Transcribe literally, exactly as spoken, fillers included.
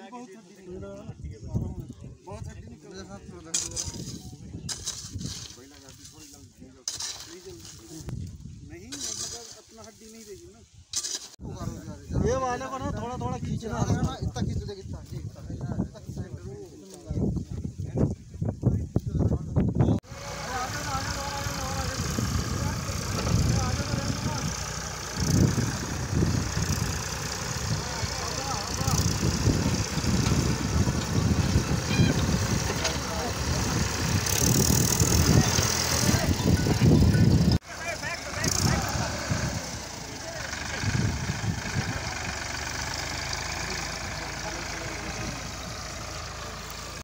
बहुत बहुत हड्डी निकल मेरे साथ थोड़ा नहीं मतलब अपना हड्डी नहीं देगी ना। ये वाले को ना थोड़ा थोड़ा खींचना है ना, इतना खींच दे कितना